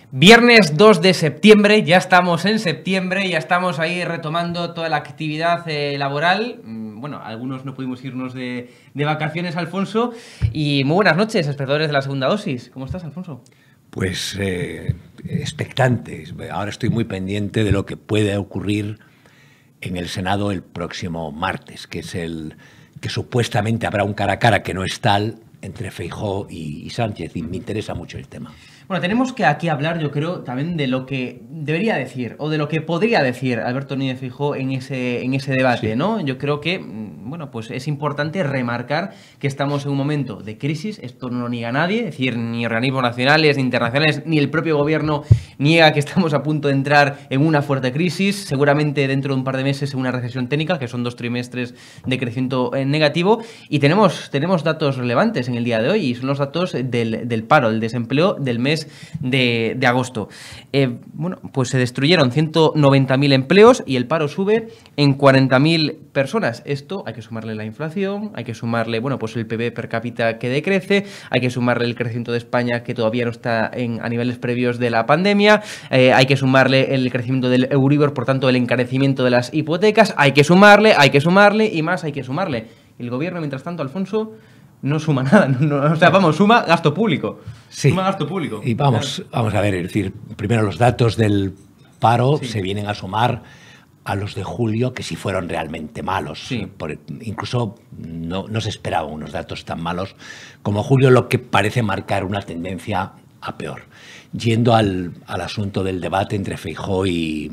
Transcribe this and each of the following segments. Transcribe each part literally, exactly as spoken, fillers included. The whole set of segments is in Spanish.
Viernes dos de septiembre, ya estamos en septiembre, ya estamos ahí retomando toda la actividad eh, laboral. Bueno, algunos no pudimos irnos de, de vacaciones, Alfonso. Y muy buenas noches, espectadores de la segunda dosis. ¿Cómo estás, Alfonso? Pues eh, expectante. Ahora estoy muy pendiente de lo que puede ocurrir en el Senado el próximo martes, que es el que supuestamente habrá un cara a cara que no es tal entre Feijóo y, y Sánchez, y me interesa mucho el tema. Bueno, tenemos que aquí hablar, yo creo, también de lo que debería decir, o de lo que podría decir Alberto Núñez Feijóo en ese, en ese debate, sí. ¿no? Yo creo que, bueno, pues es importante remarcar que estamos en un momento de crisis, esto no lo niega nadie, es decir, ni organismos nacionales, ni internacionales, ni el propio gobierno niega que estamos a punto de entrar en una fuerte crisis, seguramente dentro de un par de meses en una recesión técnica, que son dos trimestres de crecimiento negativo, y tenemos, tenemos datos relevantes en el día de hoy, y son los datos del, del paro, el desempleo del mes De, de agosto. Eh, bueno, pues se destruyeron ciento noventa mil empleos y el paro sube en cuarenta mil personas. Esto hay que sumarle la inflación, hay que sumarle, bueno, pues el P I B per cápita que decrece, hay que sumarle el crecimiento de España que todavía no está en, a niveles previos de la pandemia, eh, hay que sumarle el crecimiento del Euribor, por tanto el encarecimiento de las hipotecas, hay que sumarle, hay que sumarle y más hay que sumarle. El gobierno, mientras tanto, Alfonso, no suma nada, no, no, o sea, vamos, suma gasto público. Sí. Suma gasto público. Y vamos, vamos a ver, es decir, primero los datos del paro sí. se vienen a sumar a los de julio, que sí fueron realmente malos. Sí. Por, incluso no, no se esperaban unos datos tan malos como julio, lo que parece marcar una tendencia a peor. Yendo al, al asunto del debate entre Feijóo y,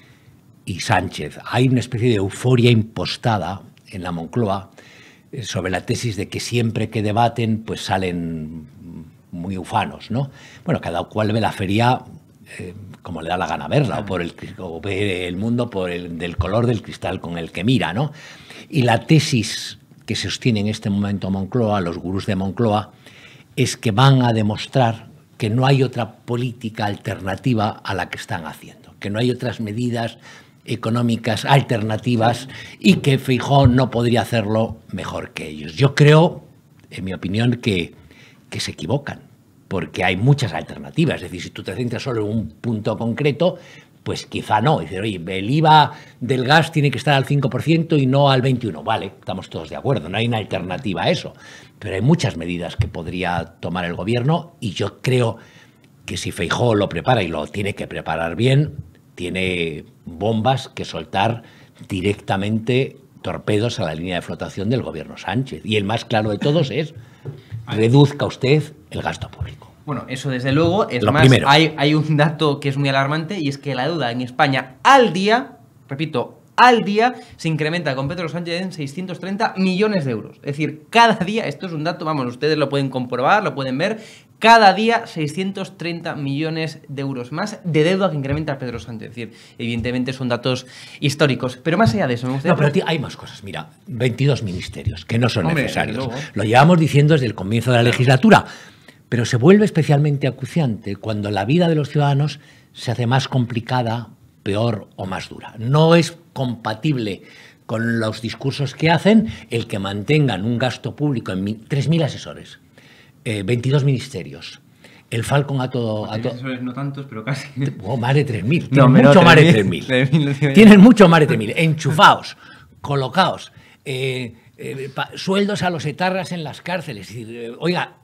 y Sánchez, hay una especie de euforia impostada en la Moncloa sobre la tesis de que siempre que debaten pues salen muy ufanos, ¿no? Bueno, cada cual ve la feria eh, como le da la gana verla, o, por el, o ve el mundo por el del color del cristal con el que mira, ¿no? Y la tesis que se sostiene en este momento Moncloa, los gurús de Moncloa, es que van a demostrar que no hay otra política alternativa a la que están haciendo, que no hay otras medidas económicas alternativas y que Feijóo no podría hacerlo mejor que ellos. Yo creo, en mi opinión, que, que se equivocan, porque hay muchas alternativas. Es decir, si tú te centras solo en un punto concreto, pues quizá no. Dice, oye, el I V A del gas tiene que estar al cinco por ciento y no al veintiuno por ciento. Vale, estamos todos de acuerdo, no hay una alternativa a eso. Pero hay muchas medidas que podría tomar el gobierno y yo creo que si Feijóo lo prepara y lo tiene que preparar bien, tiene bombas que soltar directamente, torpedos a la línea de flotación del gobierno Sánchez. Y el más claro de todos es, reduzca usted el gasto público. Bueno, eso desde luego. Es Lo más, primero. Hay, hay un dato que es muy alarmante y es que la deuda en España al día, repito, al día se incrementa con Pedro Sánchez en seiscientos treinta millones de euros. Es decir, cada día, esto es un dato, vamos, ustedes lo pueden comprobar, lo pueden ver, cada día seiscientos treinta millones de euros más de deuda que incrementa Pedro Sánchez. Es decir, evidentemente son datos históricos. Pero más allá de eso, me gustaría... No, pero tío, hay más cosas. Mira, veintidós ministerios, que no son Hombre, necesarios. Lo llevamos diciendo desde el comienzo de la legislatura. Pero se vuelve especialmente acuciante cuando la vida de los ciudadanos se hace más complicada, peor o más dura. No es compatible con los discursos que hacen el que mantengan un gasto público en tres mil asesores, eh, veintidós ministerios, el Falcon a todo... A to... asesores no tantos, pero casi... Oh, más de tres mil, no, tienen mucho no, más de tres mil. Tienen mucho más de tres mil, enchufados, colocados, eh, eh, pa, sueldos a los etarras en las cárceles. Es decir, eh, oiga,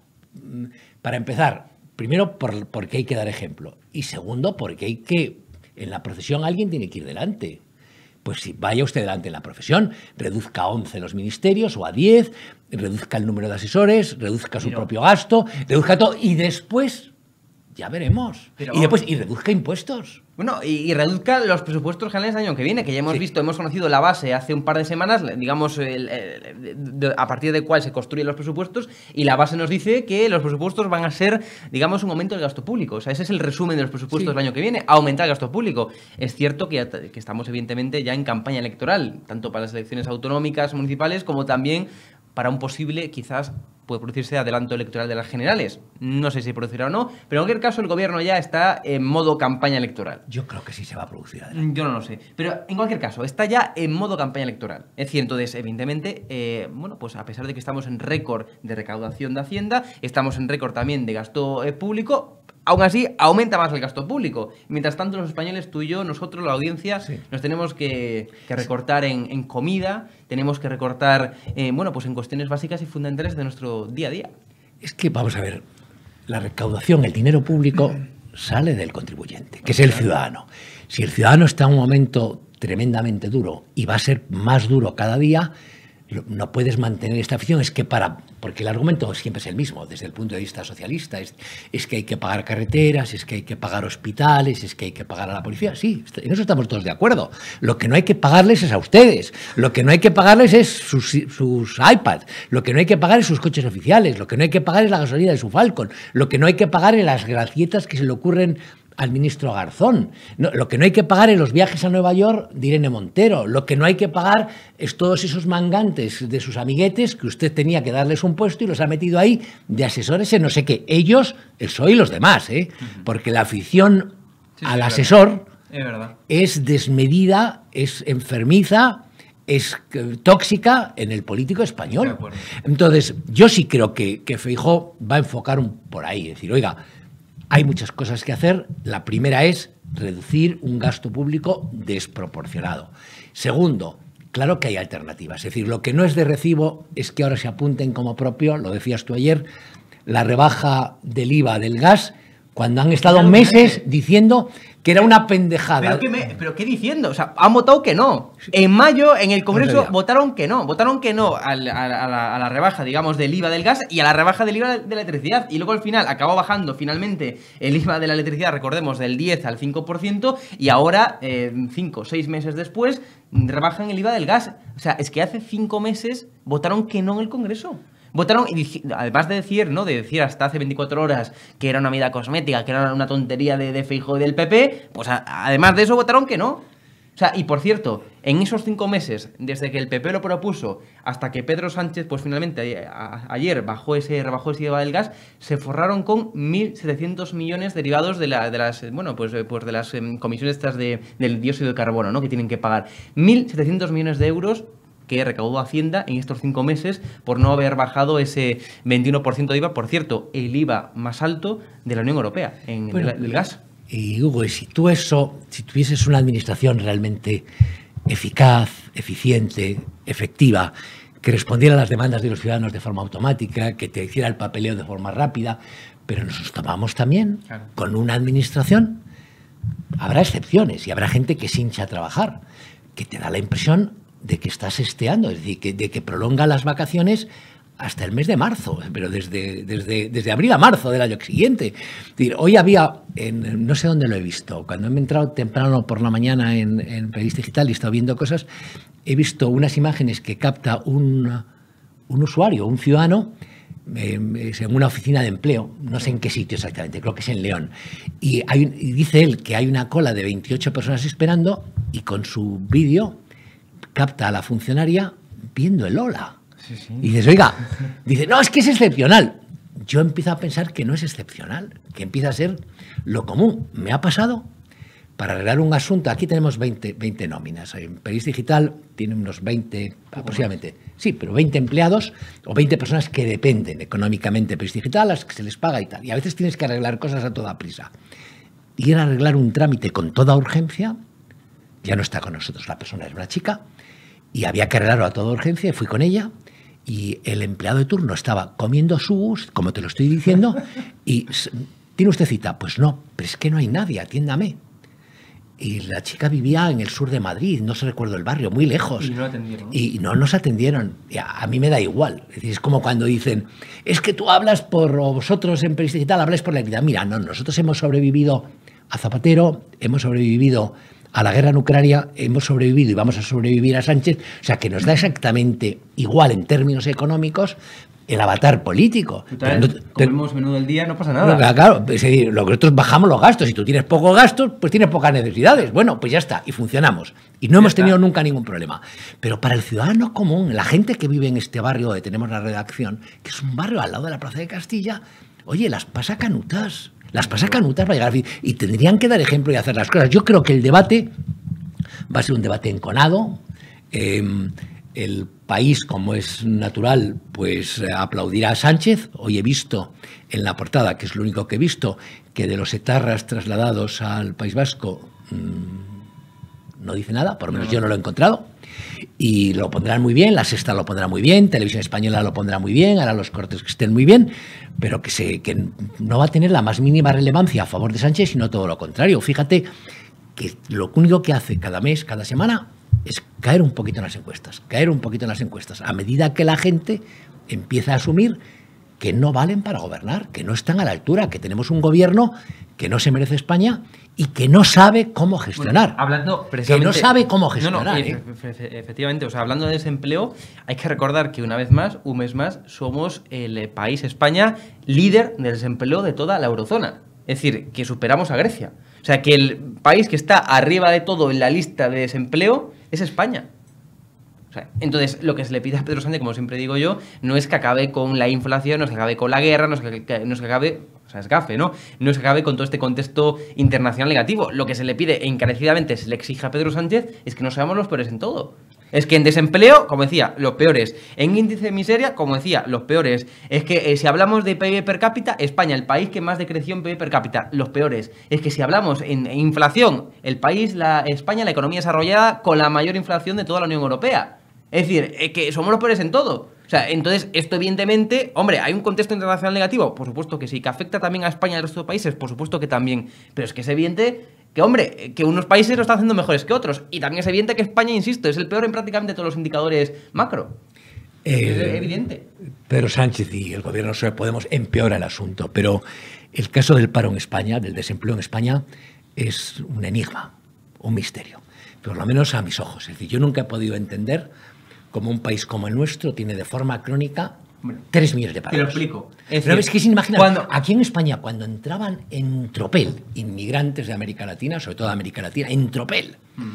para empezar, primero por, porque hay que dar ejemplo y segundo porque hay que, en la procesión alguien tiene que ir delante. Pues si vaya usted delante en la profesión, reduzca a once los ministerios o a diez, reduzca el número de asesores, reduzca su Pero, propio gasto, reduzca todo y después ya veremos. Pero, y después y reduzca impuestos. Bueno, y, y reduzca los presupuestos generales del año que viene, que ya hemos sí. visto, hemos conocido la base hace un par de semanas, digamos, el, el, de, a partir de cuál se construyen los presupuestos, y la base nos dice que los presupuestos van a ser, digamos, un aumento del gasto público. O sea, ese es el resumen de los presupuestos sí. del año que viene, aumentar el gasto público. Es cierto que, ya, que estamos, evidentemente, ya en campaña electoral, tanto para las elecciones autonómicas, municipales, como también para un posible, quizás, puede producirse adelanto electoral de las generales. No sé si producirá o no, pero en cualquier caso el gobierno ya está en modo campaña electoral. Yo creo que sí se va a producir adelanto. Yo no lo sé. Pero en cualquier caso, está ya en modo campaña electoral. Es decir, entonces, evidentemente, eh, bueno, pues a pesar de que estamos en récord de recaudación de Hacienda, estamos en récord también de gasto eh, público, aún así aumenta más el gasto público. Mientras tanto, los españoles, tú y yo, nosotros, la audiencia, sí. nos tenemos que, que recortar en, en comida, tenemos que recortar eh, bueno, pues en cuestiones básicas y fundamentales de nuestro día a día. Es que, vamos a ver, la recaudación, el dinero público sale del contribuyente, que es el ciudadano. Si el ciudadano está en un momento tremendamente duro y va a ser más duro cada día, no puedes mantener esta afición. Es que para, porque el argumento siempre es el mismo desde el punto de vista socialista, es, es que hay que pagar carreteras, es que hay que pagar hospitales, es que hay que pagar a la policía. Sí, en eso estamos todos de acuerdo. Lo que no hay que pagarles es a ustedes, lo que no hay que pagarles es sus, sus iPads, lo que no hay que pagar es sus coches oficiales, lo que no hay que pagar es la gasolina de su Falcon, lo que no hay que pagar es las gracietas que se le ocurren al ministro Garzón. No, lo que no hay que pagar es los viajes a Nueva York de Irene Montero. Lo que no hay que pagar es todos esos mangantes de sus amiguetes que usted tenía que darles un puesto y los ha metido ahí de asesores en no sé qué. Ellos, el P S O E y los demás, ¿eh? Porque la afición sí, sí, al es asesor verdad. Es, verdad. es desmedida, es enfermiza, es tóxica en el político español. Entonces, yo sí creo que, que Feijóo va a enfocar un, por ahí, es decir, oiga, hay muchas cosas que hacer. La primera es reducir un gasto público desproporcionado. Segundo, claro que hay alternativas. Es decir, lo que no es de recibo es que ahora se apunten como propio, lo decías tú ayer, la rebaja del I V A del gas, cuando han estado meses diciendo que era una pendejada. ¿Pero qué, me, ¿Pero qué diciendo? O sea, han votado que no. En mayo, en el Congreso, votaron que no. Votaron que no a la, a, la, a la rebaja, digamos, del I V A del gas y a la rebaja del I V A de la electricidad. Y luego al final acabó bajando finalmente el I V A de la electricidad, recordemos, del diez al cinco por ciento. Y ahora, eh, cinco o seis meses después, rebajan el I V A del gas. O sea, es que hace cinco meses votaron que no en el Congreso. Votaron, y además de decir, ¿no? De decir hasta hace veinticuatro horas que era una medida cosmética, que era una tontería de, de Feijóo y del P P, pues a, además de eso votaron que no. O sea, y por cierto, en esos cinco meses, desde que el P P lo propuso hasta que Pedro Sánchez, pues finalmente a, a, ayer bajó ese, rebajó ese I V A del gas, se forraron con mil setecientos millones derivados de, la, de las, bueno, pues, pues de las um, comisiones estas de, del dióxido de carbono, ¿no? Que tienen que pagar. mil setecientos millones de euros que recaudó Hacienda en estos cinco meses por no haber bajado ese veintiuno por ciento de I V A. Por cierto, el I V A más alto de la Unión Europea en bueno, el, el gas. Y Hugo, si tú eso, si tuvieses una administración realmente eficaz, eficiente, efectiva, que respondiera a las demandas de los ciudadanos de forma automática, que te hiciera el papeleo de forma rápida, pero nos tomamos también claro. con una administración, habrá excepciones y habrá gente que se hincha a trabajar, que te da la impresión de que estás esteando, es decir, que, de que prolonga las vacaciones hasta el mes de marzo, pero desde, desde, desde abril a marzo del año siguiente. Es decir, hoy había, en, no sé dónde lo he visto, cuando he entrado temprano por la mañana en, en País Digital y he estado viendo cosas, he visto unas imágenes que capta un, un usuario, un ciudadano, eh, en una oficina de empleo, no sé en qué sitio exactamente, creo que es en León, y, hay, y dice él que hay una cola de veintiocho personas esperando y con su vídeo capta a la funcionaria viendo el Ola. Sí, sí. Y dices, oiga, dice, no, es que es excepcional. Yo empiezo a pensar que no es excepcional, que empieza a ser lo común. Me ha pasado para arreglar un asunto. Aquí tenemos veinte, veinte nóminas. En País Digital tiene unos veinte, aproximadamente. Sí, pero veinte empleados o veinte personas que dependen económicamente de País Digital, a las que se les paga y tal. Y a veces tienes que arreglar cosas a toda prisa. Ir a arreglar un trámite con toda urgencia, ya no está con nosotros la persona, es una chica, y había que arreglarlo a toda urgencia, y fui con ella, y el empleado de turno estaba comiendo sus, como te lo estoy diciendo, y ¿tiene usted cita? Pues no, pero es que no hay nadie, atiéndame. Y la chica vivía en el sur de Madrid, no se recuerdo el barrio, muy lejos. Y no atendieron. Y no nos atendieron. Y a, a mí me da igual. Es decir, es como cuando dicen, es que tú hablas por, o vosotros en País Digital habláis por la equidad. Mira, no, nosotros hemos sobrevivido a Zapatero, hemos sobrevivido a la guerra en Ucrania, hemos sobrevivido y vamos a sobrevivir a Sánchez. O sea, que nos da exactamente igual en términos económicos el avatar político. Total, no, comemos menú del día, no pasa nada. Claro, claro, es decir, lo que nosotros bajamos los gastos. Si tú tienes pocos gastos, pues tienes pocas necesidades. Bueno, pues ya está, y funcionamos. Y no ya hemos está. tenido nunca ningún problema. Pero para el ciudadano común, la gente que vive en este barrio donde tenemos la redacción, que es un barrio al lado de la Plaza de Castilla, oye, las pasa canutas. Las pasa canutas para llegar a fin. Y tendrían que dar ejemplo y hacer las cosas. Yo creo que el debate va a ser un debate enconado, eh, el país, como es natural, pues aplaudirá a Sánchez. Hoy he visto en la portada, que es lo único que he visto, que de los etarras trasladados al País Vasco mmm, no dice nada, por lo menos no. Yo no lo he encontrado. Y lo pondrán muy bien, La Sexta lo pondrá muy bien, Televisión Española lo pondrá muy bien, hará los cortes que estén muy bien, pero que, se, que no va a tener la más mínima relevancia a favor de Sánchez, sino todo lo contrario. Fíjate que lo único que hace cada mes, cada semana, es caer un poquito en las encuestas, caer un poquito en las encuestas, a medida que la gente empieza a asumir que no valen para gobernar, que no están a la altura, que tenemos un gobierno que no se merece España y que no sabe cómo gestionar. Bueno, hablando precisamente, que no sabe cómo gestionar. No, no, ¿eh? Efectivamente, o sea, hablando de desempleo, hay que recordar que una vez más, un mes más, somos el país, España, líder del desempleo de toda la eurozona. Es decir, que superamos a Grecia. O sea, que el país que está arriba de todo en la lista de desempleo es España. O sea, entonces, lo que se le pide a Pedro Sánchez, como siempre digo yo, no es que acabe con la inflación, no es que acabe con la guerra, no es que, no es que acabe, o sea, es gafe, ¿no? No es que acabe con todo este contexto internacional negativo. Lo que se le pide encarecidamente, se le exige a Pedro Sánchez, es que no seamos los peores en todo. Es que en desempleo, como decía, los peores. En índice de miseria, como decía, los peores. Es que eh, si hablamos de P I B per cápita, España, el país que más decreció en P I B per cápita, los peores. Es que si hablamos en, en inflación, el país, la España, la economía desarrollada con la mayor inflación de toda la Unión Europea. Es decir, es que somos los peores en todo. O sea, entonces, esto evidentemente, hombre, ¿hay un contexto internacional negativo? Por supuesto que sí. ¿Que afecta también a España y al resto de países? Por supuesto que también. Pero es que es evidente que, hombre, que unos países lo están haciendo mejores que otros. Y también es evidente que España, insisto, es el peor en prácticamente todos los indicadores macro. Eh, es evidente. Pedro Sánchez y el gobierno de Podemos empeora el asunto. Pero el caso del paro en España, del desempleo en España, es un enigma, un misterio. Por lo menos a mis ojos. Es decir, yo nunca he podido entender cómo un país como el nuestro tiene de forma crónica bueno, tres millones de parados. Te lo explico. Es Pero decir, es que es inimaginable. Cuando, aquí en España, cuando entraban en tropel inmigrantes de América Latina, sobre todo de América Latina, en tropel,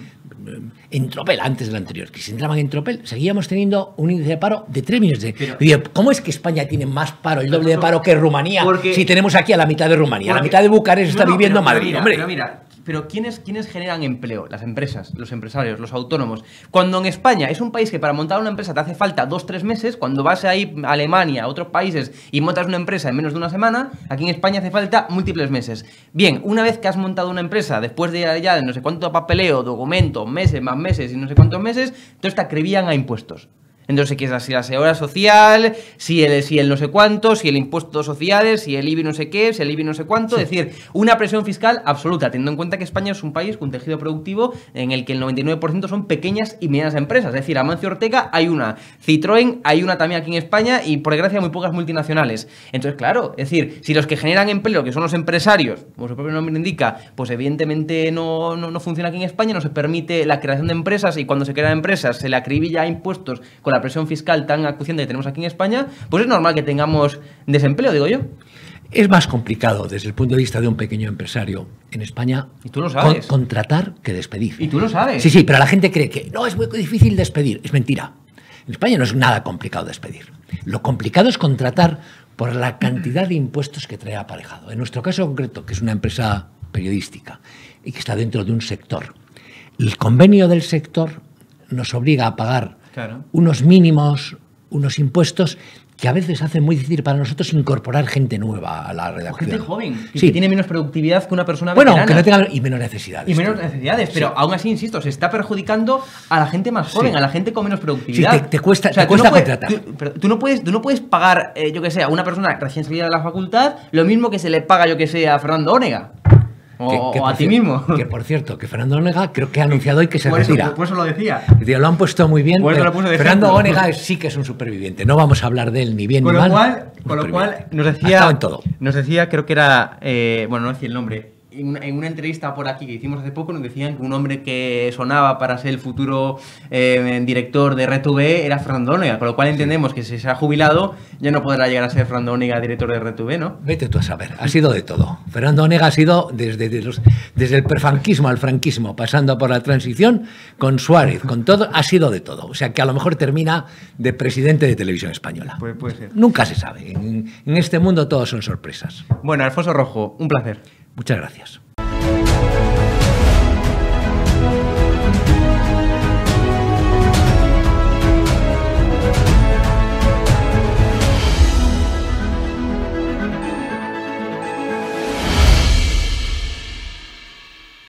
mm. en tropel, antes del anterior, que si entraban en tropel, seguíamos teniendo un índice de paro de tres millones de... Pero, Oye, ¿cómo es que España tiene más paro, el doble de paro que Rumanía, porque, si tenemos aquí a la mitad de Rumanía? Porque, la mitad de Bucarest está no, no, viviendo pero, Madrid, mira, hombre. Pero mira, Pero ¿quiénes, ¿quiénes generan empleo? Las empresas, los empresarios, los autónomos. Cuando en España es un país que para montar una empresa te hace falta dos, tres meses, cuando vas ahí a Alemania, a otros países y montas una empresa en menos de una semana, aquí en España hace falta múltiples meses. Bien, una vez que has montado una empresa, después de ya de no sé cuánto papeleo, documento, meses, más meses y no sé cuántos meses, entonces te acribían a impuestos. Entonces, ¿qué es? Si la seguridad social, si el, si el no sé cuánto, si el impuesto social, si el I B I no sé qué, si el I B I no sé cuánto. Sí. Es decir, una presión fiscal absoluta, teniendo en cuenta que España es un país con tejido productivo en el que el noventa y nueve por ciento son pequeñas y medianas empresas. Es decir, Amancio Ortega hay una, Citroën hay una también aquí en España y, por desgracia, muy pocas multinacionales. Entonces, claro, es decir, si los que generan empleo, que son los empresarios, como su propio nombre indica, pues evidentemente no, no, no funciona aquí en España, no se permite la creación de empresas y cuando se crean empresas se le acribilla a impuestos con la presión fiscal tan acuciante que tenemos aquí en España, pues es normal que tengamos desempleo, digo yo. Es más complicado desde el punto de vista de un pequeño empresario en España. Y tú lo sabes. Con, contratar que despedir. Y tú lo sabes. Sí, sí, pero la gente cree que no, es muy difícil despedir. Es mentira. En España no es nada complicado despedir. Lo complicado es contratar por la cantidad de impuestos que trae aparejado. En nuestro caso concreto, que es una empresa periodística y que está dentro de un sector, el convenio del sector nos obliga a pagar Claro. unos mínimos, unos impuestos que a veces hacen muy difícil para nosotros incorporar gente nueva a la redacción. Gente joven, y sí. que tiene menos productividad que una persona bueno, veterana. Bueno, aunque no tenga... Y menos necesidades. Y menos necesidades, pero sí. aún así, insisto, se está perjudicando a la gente más joven, sí. a la gente con menos productividad. Sí, te, te cuesta, o sea, te tú cuesta no puedes, contratar. Tú, pero tú, no puedes, tú no puedes pagar, eh, yo que sé, a una persona recién salida de la facultad lo mismo que se le paga, yo que sé, a Fernando Onega. O, que, que o a ti mismo. Que, por cierto, que Fernando Onega creo que ha anunciado hoy que se por retira. Eso, por eso lo decía. Lo han puesto muy bien. Por eso lo puse de Fernando ejemplo. Onega sí que es un superviviente. No vamos a hablar de él ni bien con ni lo mal. Cual, con lo cual nos decía, en todo. nos decía, creo que era, eh, bueno, no decía el nombre, en una, en una entrevista por aquí que hicimos hace poco nos decían que un hombre que sonaba para ser el futuro eh, director de R T V era Fernando Onega, con lo cual entendemos que si se ha jubilado ya no podrá llegar a ser Fernando Onega director de R T V, ¿no? Vete tú a saber, ha sido de todo. Fernando Onega ha sido desde, desde, los, desde el prefranquismo al franquismo, pasando por la transición, con Suárez, con todo, ha sido de todo. O sea que a lo mejor termina de presidente de Televisión Española. Puede, puede ser. Nunca se sabe, en, en este mundo todo son sorpresas. Bueno, Alfonso Rojo, un placer. Muchas gracias.